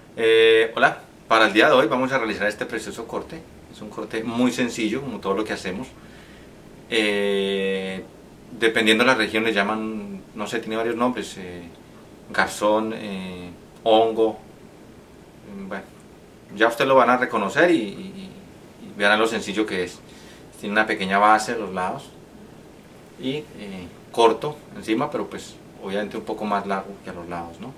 Hola, para el día de hoy vamos a realizar este precioso corte. Es un corte muy sencillo, como todo lo que hacemos. Eh, Dependiendo de la región le llaman, no sé, tiene varios nombres. Garzón, hongo. Bueno, ya ustedes lo van a reconocer y verán lo sencillo que es. Tiene una pequeña base a los lados y corto encima, pero pues obviamente un poco más largo que a los lados, ¿no?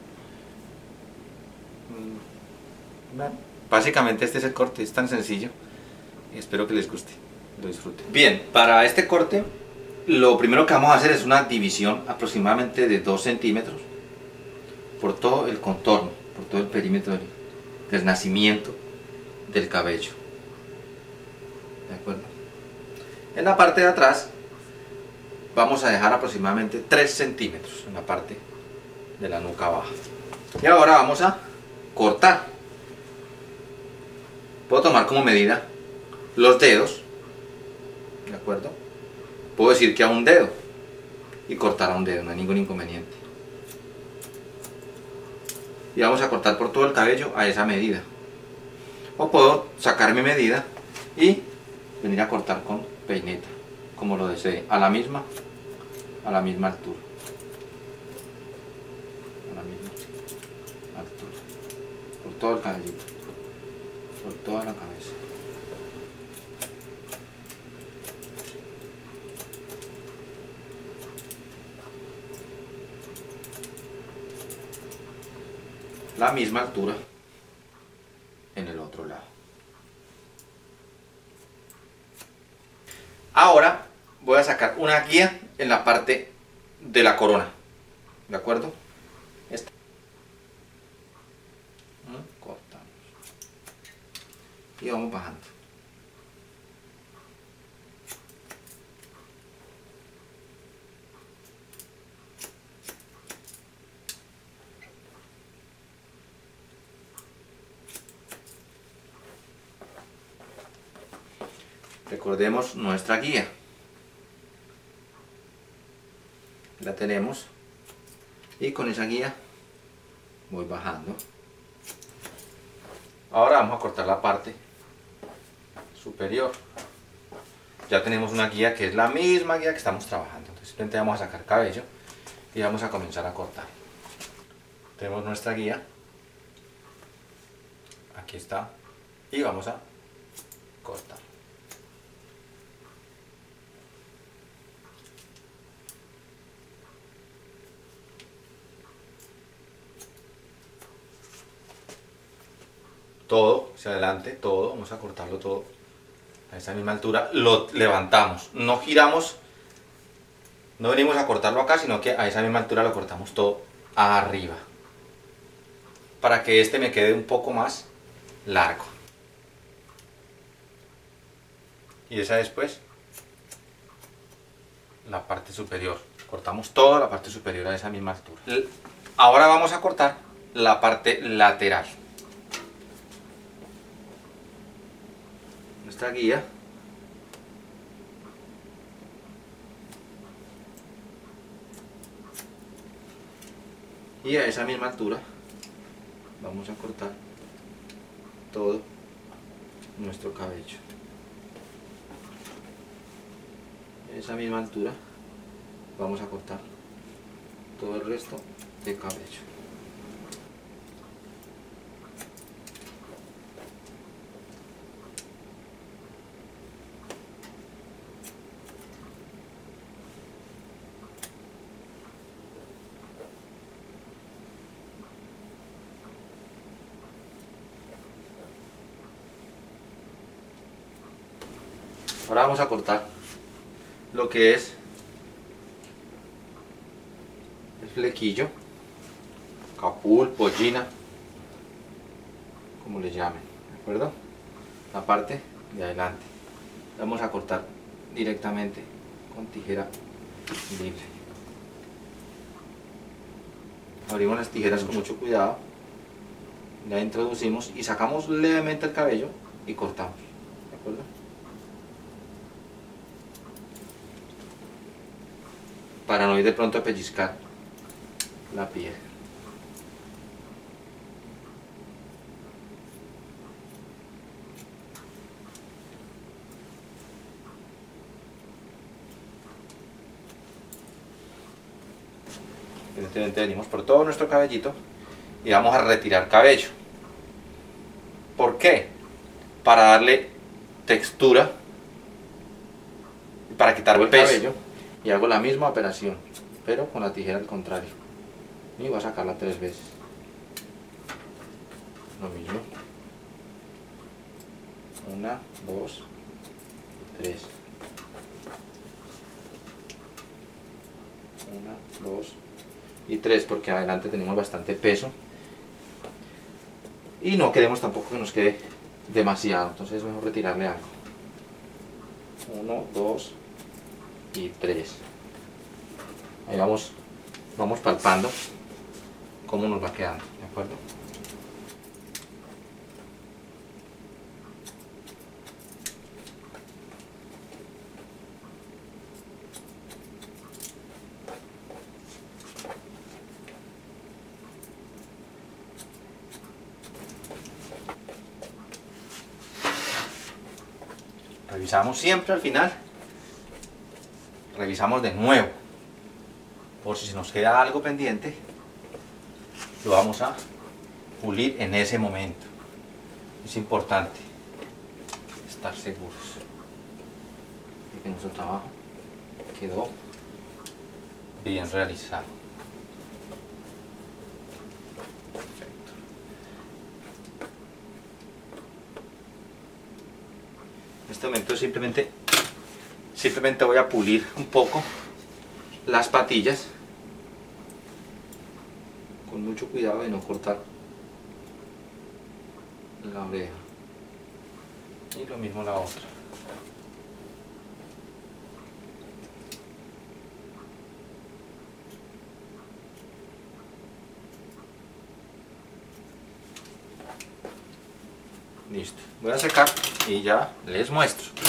Bueno, básicamente este es el corte, es tan sencillo y espero que les guste, lo disfruten. Bien, para este corte lo primero que vamos a hacer es una división aproximadamente de 2 centímetros por todo el contorno, por todo el perímetro del nacimiento del cabello. ¿De acuerdo? En la parte de atrás vamos a dejar aproximadamente 3 centímetros en la parte de la nuca baja. Y ahora vamos a cortar. Puedo tomar como medida los dedos, ¿de acuerdo? Puedo decir que a un dedo y cortar a un dedo, no hay ningún inconveniente. Y vamos a cortar por todo el cabello a esa medida. O puedo sacar mi medida y venir a cortar con peineta, como lo desee, a la misma altura. A la misma altura. Por todo el cabellito, por toda la cabeza. La misma altura en el otro lado. Ahora voy a sacar una guía en la parte de la corona, ¿de acuerdo? Esta. Cortamos y vamos bajando. Recordemos nuestra guía. La tenemos y con esa guía voy bajando. Ahora vamos a cortar la parte superior. Ya tenemos una guía que es la misma guía que estamos trabajando. Entonces simplemente vamos a sacar cabello y vamos a comenzar a cortar. Tenemos nuestra guía. Aquí está. Y vamos a cortar. Todo hacia adelante, todo, vamos a cortarlo todo a esa misma altura, lo levantamos, no giramos, no venimos a cortarlo acá, sino que a esa misma altura lo cortamos todo arriba, para que este me quede un poco más largo. Y esa después la parte superior, cortamos toda la parte superior a esa misma altura. Ahora vamos a cortar la parte lateral. Nuestra guía. Y a esa misma altura vamos a cortar todo nuestro cabello. A esa misma altura vamos a cortar todo el resto de cabello. Ahora vamos a cortar lo que es el flequillo, capul, pollina, como le llamen, ¿de acuerdo? La parte de adelante. Vamos a cortar directamente con tijera libre. Abrimos las tijeras con mucho cuidado, la introducimos y sacamos levemente el cabello y cortamos, ¿de acuerdo? Para no ir de pronto a pellizcar la piel. evidentemente venimos por todo nuestro cabellito y vamos a retirar cabello. ¿Por qué? Para darle textura, para quitar el cabello, y hago la misma operación, pero con la tijera al contrario. Y voy a sacarla 3 veces. Lo mismo. 1, 2, 3. 1, 2 y 3, porque adelante tenemos bastante peso y no queremos tampoco que nos quede demasiado, entonces es mejor retirarle algo. 1, 2 y 3. Ahí vamos palpando cómo nos va quedando, ¿de acuerdo? Revisamos siempre al final, revisamos de nuevo, por si se nos queda algo pendiente, lo vamos a pulir en ese momento. Es importante estar seguros de que nuestro trabajo quedó bien realizado. Perfecto. En este momento simplemente voy a pulir un poco las patillas con mucho cuidado de no cortar la oreja, y lo mismo la otra. Listo, voy a secar y ya les muestro.